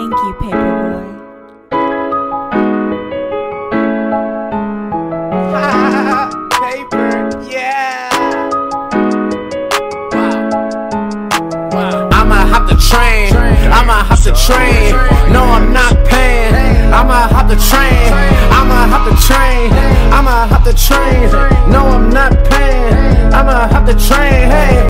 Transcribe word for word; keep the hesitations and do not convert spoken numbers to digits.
Thank you, Paperboy. Paper, yeah. Wow. Wow. I'ma hop the train. I'ma hop the train. No, I'm not paying. I'ma hop the train. I'ma hop the train. I'ma hop the train. No, I'm not paying. I'ma hop the train. Hey.